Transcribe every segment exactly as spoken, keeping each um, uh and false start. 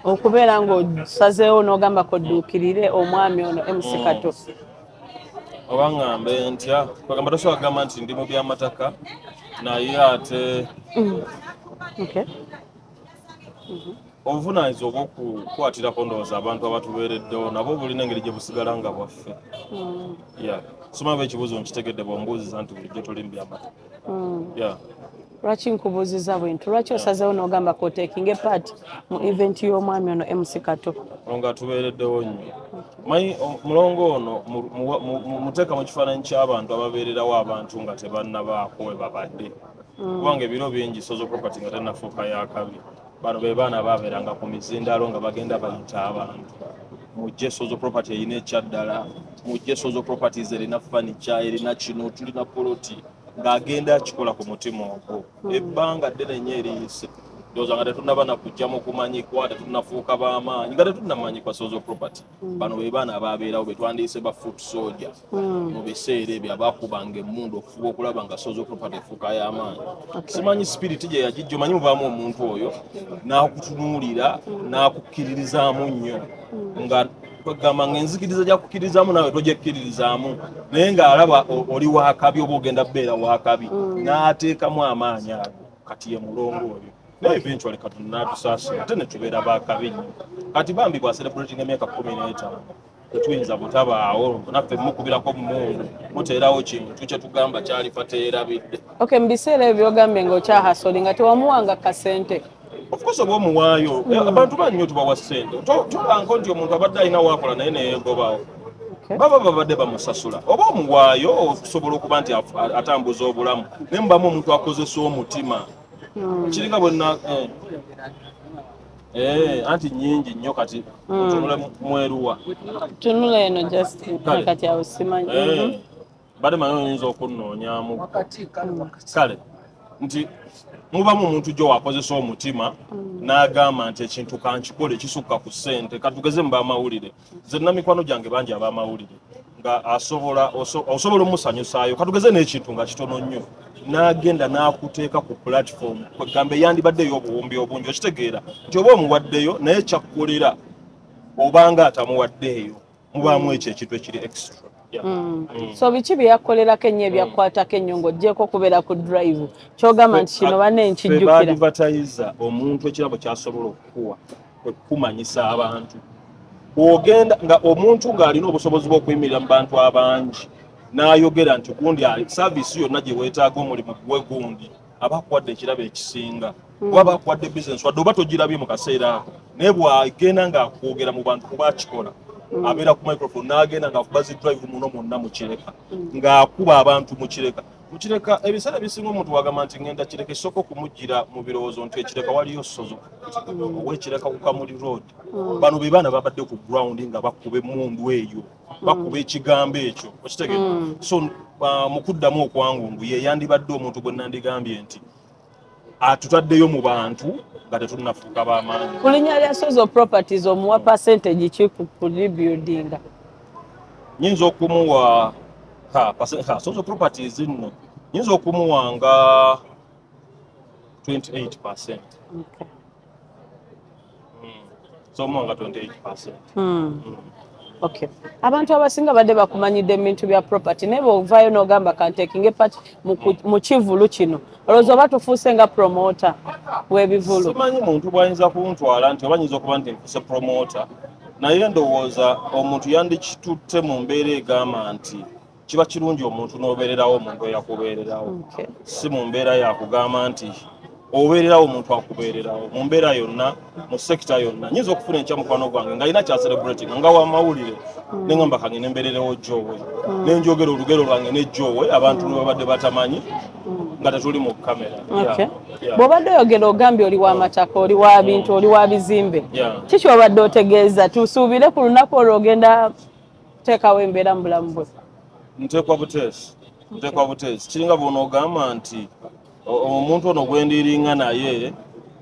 okubeera ng'osazeewo n'ogamba kodduukirire omwami ono M C Kato. Oba ngambe ntya kwagamba tosobola kugamba nti ndi mu by'amataka naye ate obuvunaanyizibwa obw'okukwatirako ndowooza abantu abatubeereddewo nabo bulina engeri gye busigala nga bwaffe. Soma ekibuuzo nkitegedde bw'ombuuziza nti bulijjo tuli mu by'amataka. Lwaki nkubuuziza bwintu lwaki osazeewo n'ogamba k'oteekinge paati mu eventi y'omwami ono M C Kato? Nga tubeereddewo nnyo. Manyi mulongo ono muteeka mu kifaananyi ky'abantu ababeererawo abantu nga tebannabaako we babadde. Kubanga ebiro bingi Sozo Property nga tennafuuka y'akabi. Bano be baana baabeeranga ku mizindaalo nga bagenda bayita abantu. Mujje Sozo Property erina ekyaddala, mujje Sozo Properties erina furniture, erina kino, tulina poloti. Ng'agenda akikola ku mutima ogwo. Ebbanga ddene nnyo eriyise. Ndowooza nga tetunnaba na kujjamu kumanyikwa, tetunnafuuka b'amaanyi, nga tetunnamanyikwa Sozo Property. Bano be baana abaabeerawo be twandiyise ba foot soldier mu biseera ebyo abaakubanga emmundu okufuba okulaba nga Sozo Property efuuka y'amaanyi. Simanyi spirit gye yagijja, omanyi muvaamu omuntu oyo n'akutunuulira n'akukkiririzaamu nnyo nga kwegamba ng'enzikiriza gy'akukkiririzaamu nawe togyekkirizaamu naye ng'alaba oli wakabi oba ogenda bbeera wakabi n'ateekamu amaanyi ago kati ye mulongo oyo. Naye eventually Katonda n'atusaasira ate ne tubeera baakabi nnyo. Kati bambi bwa celebrating emyaka kkumi n'etaano tetuyinza butabaawo naffe mukubirako mmundu muteerawo kintu kye tugamba kyalifa teerabidde. Okay, mu biseera ebyo by'ogambye ng'okyahasoli nga tewamuwanga kasente. Of course oba omuwaayo abantu bannyo tubawa ssente tolanko nti omuntu abadde alina waakola naye neyegobawo baba babadde bamusasula oba omuwaayo okusobola okuba nti atambuza obulamu naye mubamu omuntu akozesa omutima kiringa bwena anti nnyingi nnyo kati tunule mweruwa tunula eno just kati awo simanyi badde manyi oyinza okunnoonyamu kale nti mubamu omuntu gyo wakozesa omutima n'agamba nti ekintu kankikole ekisukka ku ssente katugeze mu b'amawulire nze nina mikwano gyange bangi ab'amawulire nga asobola osobola omusanyusaayo katugeze n'ekintu nga kitono nnyo n'agenda n'akuteeka ku platform kwegamba eyandibaddeyo obuwumbi obungi okitegeera nti oba omuwaddeyo naye kyakkolera obanga atamuwaddeeyo mubaamu ekyo ekintu ekiri extra. Yeah. Mm. Mm. So biki byakolerako ennyo ebyakwatako ennyo ng'oggyeko okubeera ku drive kyogamba nti kino banne nkijjukira baadvertisa omuntu ekirabo kyasobola okukuwa kwe kumanyisa abantu ogenda nga omuntu ng'alina obusobozi bw'okuyimirira mu bantu abangi n'ayogera nti gundi saavisi yonna gye weetaaga omulimu guwe gundi aba akuwadde ekirabo ekisinga kuba aba akuwadde bizinesi wadde oba togirabye mu kaseera ako naye bw'agenda ng'akwogera mu bantu kuba akikola abeera ku microphone n'agenda ng'akuba zi drive muno mwonna mu kireka ng'akuba abantu mu kireka mu kireka ebiseera ebisinga omuntu wagamba nti ngenda kireka ekisooka okumuggira mu birowoozo nti ekireka waliyo Sozo ow'ekireka ku Kamuli Road bano be baana babadde ku ground nga bakuba emmundu eyo bakuba ekigambo ekyo okitegeera so mu kuddamu okwangungu ye yandibadde omuntu gwe nandigambye nti atutaddeyo mu bantu nga tetunnafuuka b'amaanyi. Ku linnya lya Sozo Properties omuwa percentage ki ku rebuilding? Nyinza okumuwa ha Sozo Properties nno nyinza okumuwa nga twenty-eight percent. Okay. Mm. So omuwa nga twenty-eight percent. Mm. Mm. Okay. Abantu abasinga badde bakumanyidde ebintu bya property naye bw'ovaayo n'ogamba kanteekinge part mu kivulu kino olowooza oba tufuuse nga promoter w'ebivulu. Simanyi muntu bw'ayinza kuntwala nti oba nyinza okuba nti nfuuse promoter naye ndowooza omuntu yandikitutte mu mbeera egamba nti kiba kirungi omuntu n'obeererawo omuntu eyakubeererawo si mu mbeera yakugamba nti obeererawo omuntu akubeererawo mu mbeera yonna mu sekita yonna nyinza okufuna enkya mukwano gwange nga alina kya celebrating nga wamawulire neŋŋamba kange nembeererewo jjoowe nenjogera olugero lwange ne jjoowe abantu babadde batamanyi nga tetuli mu kamera. Bw'obadde oyogera ogambye oli w'amataka oli wa bintu oli wa bizimbe kiki obadde otegeeza tusuubire ku lunaku olwo ogenda teekawo embeera mu bulamu bwe? Nteekwa buteesi nteekwa buteesi kiringa bw'onoogamba nti omuntu ono gwendiringa naye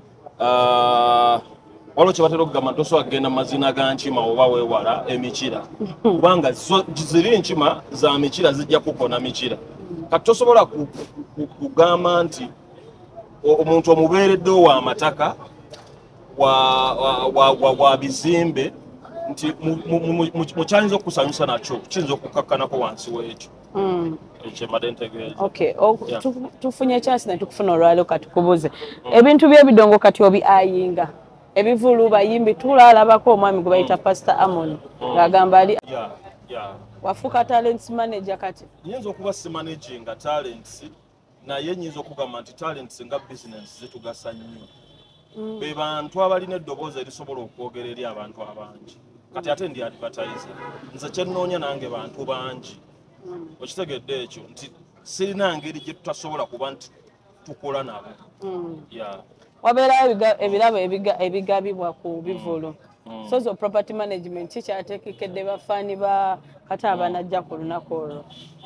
waliwo kye batera okugamba nti osobola kugenda mu mazina ga nkima oba weewala emikira kubanga ziri nkima za mikira zijja kukona mikira kati tosobola kugamba nti omuntu omubeereddewo w'amataka wa wa wa wa bizimbe nti mukyayinza okusanyusa nakyo kiyinza okukakkanako wansi w'ekyo. ekyo madentegeeza. Okay, tufunye chance ne tukufuna olwaleero kati kubuze ebintu by'ebidongo kati obi ayinga ebivulu bayimbi tulalabako omwami gwe bayita Pastor Amon ng'agamba ali wafuuka talents manager kati. Nyinza okuba si managing talents naye nyinza okugamba nti talents nga business zitugasa nnyo. Be bantu abalina eddoboozi erisobola okwogera eri abantu abangi. Kati ate ndi advertiser nze kyennoonya nange bantu bangi. Okitegedde ekyo nti sirina ngeri gye tutasobola kuba nti tukola nabo. Wabeerayo ebirabo ebigabibwa ku bivulu. Sozo property management kikyateekekedde bafaani ba kati abanajja ku lunaku olwo.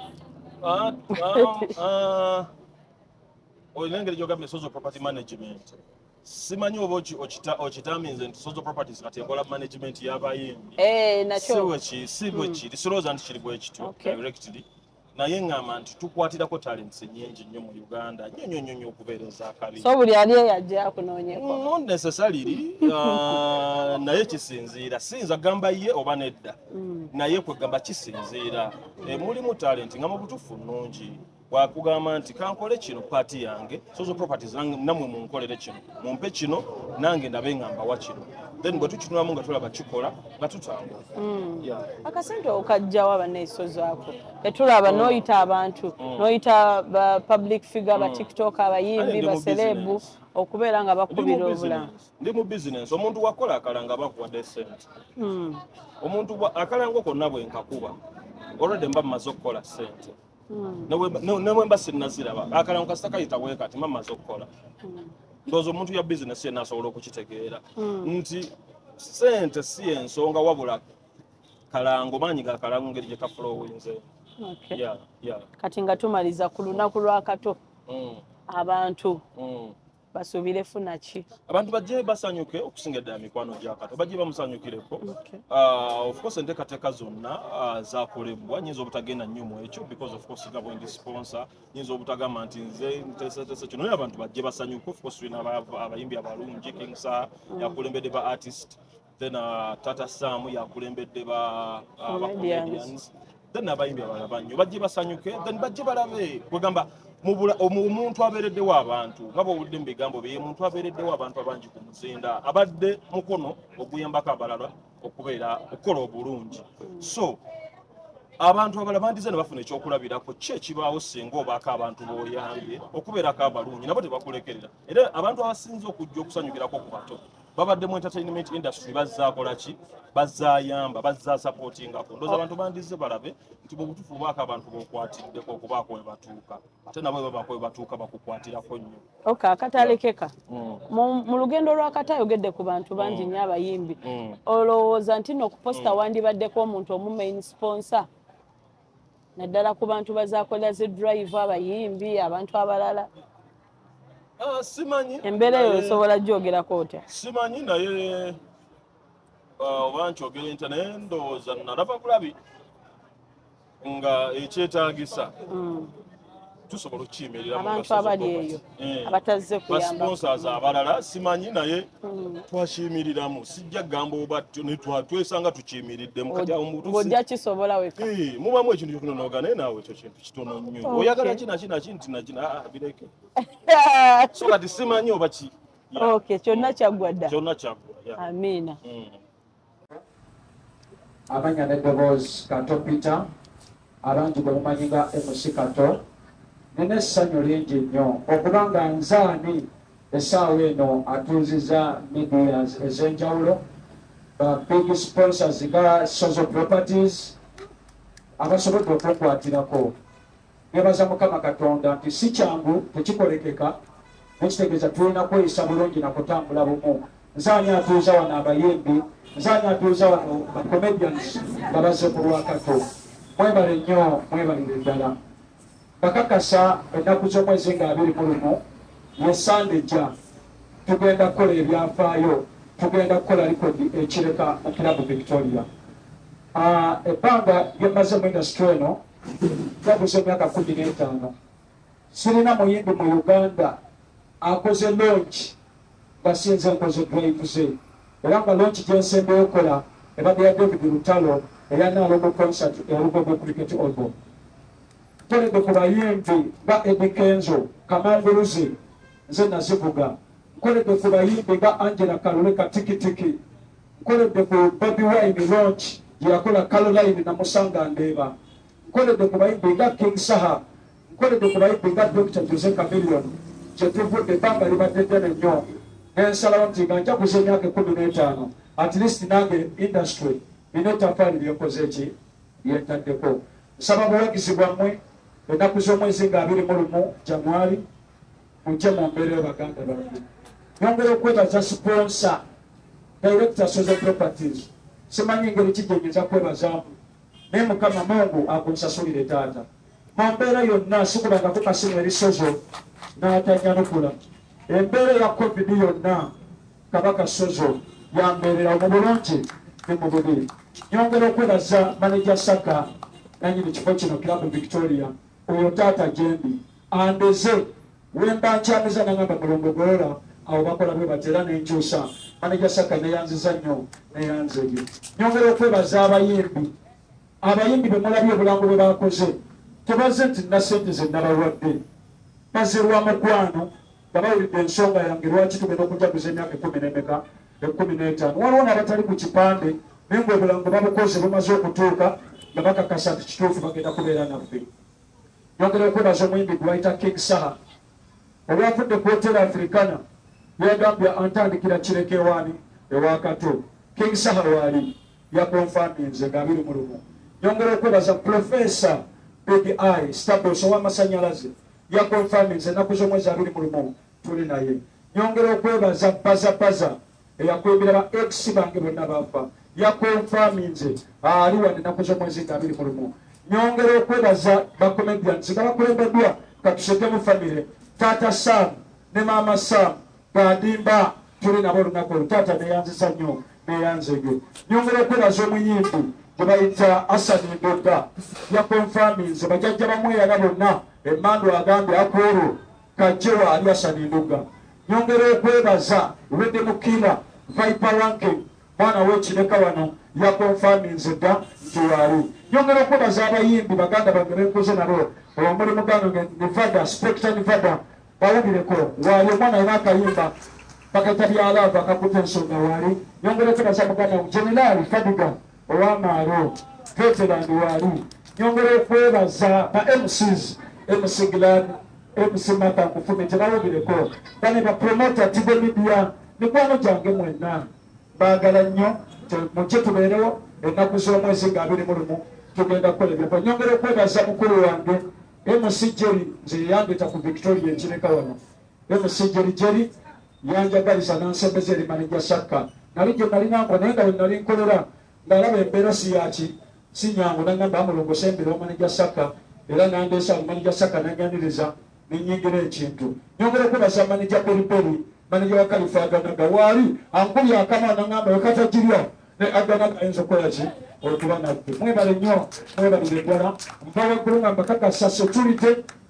Olina engeri gy'ogambye Sozo property management. Simanyi oba okitamiinze nti Sozo properties kati ekola management y'abayimbi. Nakyo si bwe kiri sirowooza nti kiri bwe kityo directly. Naye ngamba nti tukwatirako talents nnyingi nnyo mu Uganda nnyo nnyo nnyo nnyo okubeereza akabi. So buli ali yajja akunoonyeko. Not necessarily. Naye kisinziira siyinza gamba ye oba nedda. Naye kwegamba kisinziira. Mulimu talent nga mu butuufu nnungi. Wakugamba nti kankole kino paati yange Sozo properties namwe munkolere kino mumpe kino nange ndabe ngamba wa kino then bwe tukinulamu nga tulaba kikola nga tutambula. Akasente okajjawa banaisozo ako tetulaba noyita abantu noyita ba public figure ba TikTok abayimbi ba celebu okubeera nga bakubira obulamu. Ndi mu business omuntu wakola akalanga bakuwadde sente. Omuntu akalanga konna bwe nkakuba already mba mmaze okukola sente. Nemwe mba sinnaziraba akalango kasita kayita weeka ati mamaze okukola. Ndowooza omuntu ya bizinesi yenna asobola okukitegeera nti sente si ensonga wabula kalango maanyi ga kalango ngeri gye kafulowinze. Kati nga tumaliza ku lunaku lwakato abantu basuubire funa ki? Abantu bajje basanyuke okusinga ddala mikwano gya kato bajje bamusanyukireko. Of course enteekateeka zonna zaakolebwa nyinza obutagenda nnyo mu ekyo because of course nga bwendi sponsor nyinza obutagamba nti nze nteeseteese kino naye abantu bajje basanyuke. Of course tulina abayimbi abalungi King Sir yakulembedde ba artist then Tata Sam yakulembedde ba comedians then abayimbi abalala bannyo bajje basanyuke then bajje balabe kwegamba omuntu abeereddewo abantu nga bw'owulidde mu bigambo bye muntu abeereddewo abantu abangi ku muzinda abadde mukono oguyambako abalala okubeera okukola obulungi. So abantu abalala bandize ne bafuna ekyokulabirako ki ekibaawo singa obaako abantu b'oyambye okubeerako abalungi nabo tebakulekerera. Era abantu abasinze okujja okusanyukirako ku bato babadde mu entertainment industry bazzaakola ki bazzaayamba bazzaasapootingako. Ndowooza abantu bandize balabe nti mu butuufu bwako abantu b'okwatiddeko okubaako we batuuka ate nabo babaako we batuuka bakukwatirako nnyo. Okay, akatalekeka mu lugendo lwakati ayogedde ku bantu bangi nnyo abayimbi. Olowooza nti n'okuposta wandibaddeko omuntu omu main sponsor naddala ku bantu bazaakola zi drive abayimbi abantu abalala? Simanyi embeera eyo osobola gyogerako otya? Simanyi naye oba nkyogera nti naye ndowooza nalaba bulabi nga ekyetaagisa tusobola okukiyimirira abantu abali eyo abatazze kuyamba sponsors abalala simanyi naye twakiyimiriramu sijja gamba oba twesanga tukiyimiriddemu kati awo ng'ojja kisobola weka mubamu ekintu kyokunonoga naye naawe ekyo kintu kitono nnyo oyagala kina kina kinti nakina bireke so kati simanyi oba ki okay kyonna kyaggwa dda kyonna kyaggwa amiina. Abanya n'eddoboozi Kato Peter abangi gwe mumanyi nga M C Kato nina essanyu lingi nnyo okuba nga nzaani essaawa eno atuuziza medias ez'enjawulo ba big sponsors nga Sozo Properties abasobodde okukwatirako. Nebaza Mukama Katonda nti si kyangu tekikolekeka nekitegeeza tulina kweyisa bulungi na kutambula bumu. Nzaani atuuza wano abayimbi nzaani atuuza wano ba comedians nga bazze ku lwakato. Mwebale nnyo mwebalire ddala. Bakakasa ennaku z'omwezi nga abiri mu lumu ye Sande jja tugenda kukola ebyafaayo tugenda kukola likodi ekireka mu kirabu Victoria. Ebbanga lyemmaze mu industry eno gabuze emyaka kumi n'etaano. Sirina muyimbi mu Uganda akoze launch nga sinze nkoze drive ze era nga lonki gyensembeyo okola ebadde ya David Lutalo eya Nalogo concert ya Lugogo Cricket Obo. Nkoledde ku bayimbi nga Eddie Kenzo, Kamanguruzi nze nazivuga. Nkoledde ku bayimbi nga Angela Kalule Katikitiki. Nkoledde ku Baby Wine launch yakola Caroline na Musanga Ndeba. Nkoledde ku bayimbi nga King Saha. Nkoledde ku bayimbi nga Doctor Jose Chameleon. Kyetuvudde ebbanga libadde ddene nnyo. Nensalawo nti nga njaguza emyaka ekkumi n'etaano at least nange industry nina ettafaali lyenkoze ki lyentaddeko. Nsaba buwagizi bwammwe ennaku z'omwezi nga abiri mu lumu Januari mujje mu mbeera y'Abaganda bange. Nyongera okwebaza sponsor Director Sozo Properties. Simanyi ngeri ki gye nnyinza kwebazaamu naye Mukama Mungu akunsasulire taata. Mu mbeera yonna sikubangako kasimu eri Sozo n'atanyanukula. Embeera ya COVID yonna Kabaka Sozo yambeerera mu bulungi ne mu bubi. Nyongera okwebaza Manager Saka nanyini kifo kino Club Victoria oyo taata gyendi andeze wemba nkyamiza nangamba mulongo golola awo bakola bwe batera n'enkyusa. Manager Saka neyanziza nnyo neyanzege. Nyongera okwebaza abayimbi abayimbi be mulabye obulango bwe bakoze tebaze nti nna sente ze nabawadde bazirwa mukwano nga bawulidde ensonga yange lwaki tugenda okujaguza emyaka ekkumi n'emeka ekkumi n'etaano. Waliwo n'abatali ku kipande naye nga obulango babukoze bumaze okutuuka nga bakakasa nti kituufu bagenda kubeera naffe. Nyongera okwebaza omuyimbi gwe bayita King Saha olwafudde ku Hotel Africana yagambye antandikira kireke ewaani ewakato. King Saha waali yakonfaminze nga abiri mu lumu. Nyongera okwebaza Professor Big Eye Stabos ow'amasanyalaze yakonfaminze ennaku z'omwezi abiri mu lumu tuli naye. Nyongera okwebaza Pazapaza eyakwebera ba ex bange bonna bafa yakonfaminze ali wadde ennaku z'omwezi nga abiri mu lumu. Nyongera okwebaza bacomedians nga bakulembeddwa Katusekemu famire Taata Sam ne Maama Sam Gadimba tuli nabo olunaku olwo. Taata neyanziza nnyo neyanzege. Nyongera okwebaza omuyimbi gwe bayita Asani Ndogga yakonfaminze bajjajja bamweyala bonna emmandu agambye akoolo kajjewa ali Asani Ndogga. Nyongera okwebaza Rede Mukira Viper Ranking mwana w'ekireka wano yakonfaminze dda nti waali. Nyongera okwebaza abayimbi baganda bange benkoze nabo omulimu gano Nevada Spectre Nevada bawulireko waali omwana alina akayimba bakayita byalaava akakuta ensonga waali. Nyongera okwebaza muganda Generali Fadiga ow'amaalo veteran waali. Nyongera okwebaza ba M Cs M C Glan M C Mata Nkufumi tebawulireko bane bapromota Tibe Media mikwano gyange mwenna baagala nnyo mujje tubeerewo ennaku z'omwezi nga abiri mu lumu tugenda kukola ebyapa. Nyongera okwebaza mukulu wange M C Jerry nze yandeeta ku Victoria ekireka wano. M C Jerry Jerry yanjagaliza nansembeza eri Manager Saka nali gye nali nangwa naye nga we nali nkolera ng'alaba embeera si yaki si nyangu nangamba amulongosa embeera wa Manager Saka era nandeesa Manager Saka nanyaniriza nenyingira ekintu. Nyongera okwebaza Manager Periperi Manager wa Kalifa Aganaga waali ankubye akama nangamba wekatajirya ne Aganaga ayinza okukola ki okuba naffe. Mwebale nnyo mwebalire ddala mpawe ggulu nga mbakakasa security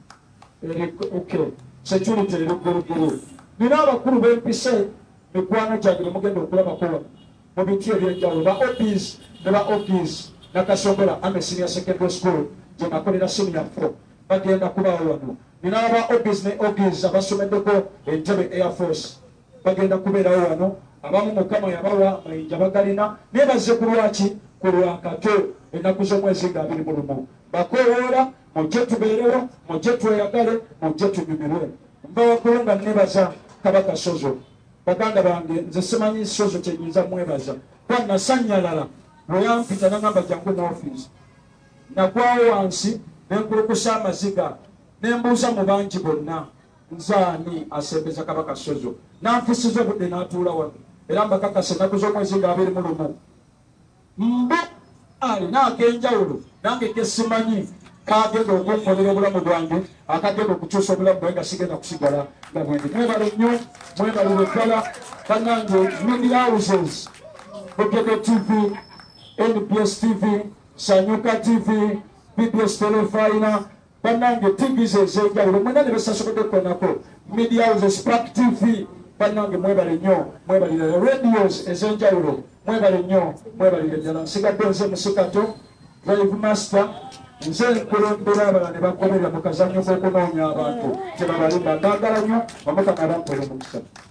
okay security eri ggulugulu. Nina abakulu b'empise mikwano gyange nemugenda okulabako wano mu bintu ebyenjawulo ba Obis ne ba Ogis Nakasongola Ame Senior Secondary School gye nakolera senior four bagenda kubaawo wano. Nina aba Obis ne Ogis abasomeddeko Entebbe Air Force bagenda kubeerawo wano. Abamu Mukama yabawa mayinja bagalina naye bazze ku lwaki ku lwakato ennaku z'omwezi nga abiri mu lumu. Bakoowoola mujje tubeerewo mujje tweyagale mujje tunyumirwe. Mba waggulu nga nebaza Kabaka Sozo baganda bange nze simanyi Sozo kyenyinza mwebaza kwa nasanyalala lwe yampita nangamba jangu mu office nagwawo wansi nenkulukusa amaziga nembuuza mu bangi bonna nzaani asembeza Kabaka Sozo nanfusiza obudde n'atuula wano era mbakakasa ennaku z'omwezi nga abiri mu lumu mba alina ak'enjawulo nange kesimanyi kagenda okunkolera obulamu bwange akagenda okukyusa obulamu bwange nga sigenda kusigala nga bwendi. Mwebale nnyo mwebalire ddala bannange media houses Bugede T V N B S T V Sanyuka T V B B S Telefina bannange T V ze ez'enjawulo mwena ne besasobodde kukolako media houses Spark T V bannange mwebale nnyo mwebalire radios ez'enjawulo mwebale nnyo mwebalire ddala nsigadde nze musikato drive master nze nkulembera abala ne bagoberera mu kazannyo k'okunoonya abantu tebabalimba ndagala nnyo omukama bankola omukisa